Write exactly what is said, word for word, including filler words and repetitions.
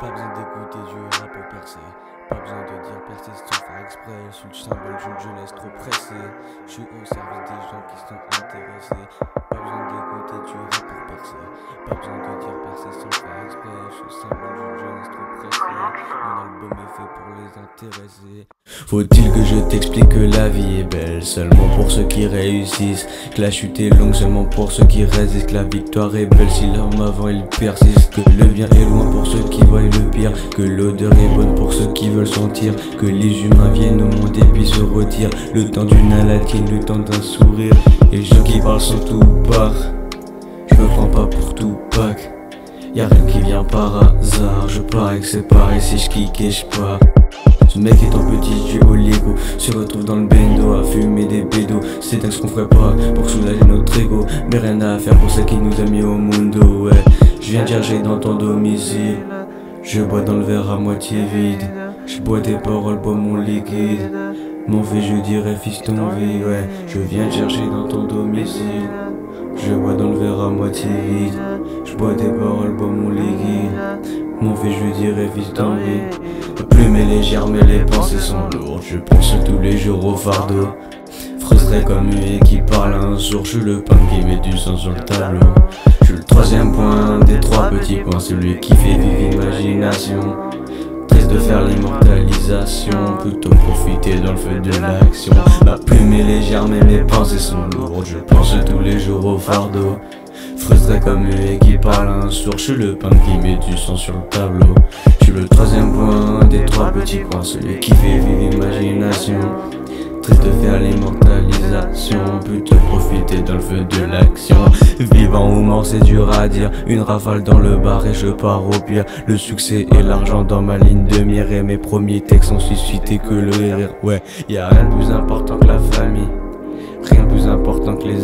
Pas besoin d'écouter du rap pour percer. Pas besoin de dire percer sans faire exprès. Je suis le symbole d'une jeunesse trop pressée. Je suis au service des gens qui sont intéressés. Pas besoin d'écouter du rap pour percer. Pas besoin de dire percer sans faire exprès. Je suis le symbole d'une jeunesse trop pressée. Mon album est fait pour les intéresser. Faut-il que je t'explique que la vie est belle seulement pour ceux qui réussissent, que la chute est longue seulement pour ceux qui résistent, que la victoire est belle si l'homme avant il persiste, que le bien est loin pour ceux qui voient le pire, que l'odeur est bonne pour ceux qui veulent sentir, que les humains viennent au monde et puis se retirent, le temps d'une alatine, le temps d'un sourire, et les gens qui parlent sont tout part. Je me prends pas pour tout Tupac, y'a rien qui vient par hasard, je parie que c'est pareil si je kick et je pars. Ce mec est en petit jeu au Lego, se retrouve dans le bendo à fumer des bédos. C'est dingue ce qu'on ferait pas pour soulager notre ego, mais rien à faire pour celle qui nous a mis au mundo. Ouais, je viens dire j'ai dans ton domicile, je bois dans le verre à moitié vide, je bois des paroles, bois mon liquide. Mon fait je dirais fiston vie, ouais, je viens chercher dans ton domicile, je bois dans le verre à moitié vide, je bois des paroles, bois mon liquide. Mon fait je dirais fiston vie. Ma plume est légère mais les pensées sont lourdes. Je pense tous les jours au fardeau. Frustré comme lui qui parle un sourd. Je suis le pain qui met du sang sur le tableau. Je suis le troisième point des trois petits points, celui qui fait vivre l'imagination. Triste de faire l'immortalisation, plutôt profiter dans le feu de l'action. Ma plume est légère mais mes pensées sont lourdes. Je pense tous les jours au fardeau. Frustré comme lui qui parle un sourd. Je suis le pain qui met du sang sur le tableau. Je suis le troisième point des trois petits points, celui qui fait vivre l'imagination. Triste de faire l'immortalisation, plutôt profiter dans le feu de l'action. Vivant ou mort c'est dur à dire, une rafale dans le bar et je pars au pire. Le succès et l'argent dans ma ligne de mire, et mes premiers textes ont suscité que le rire. Ouais, y'a rien de plus important que la famille, rien de plus important que les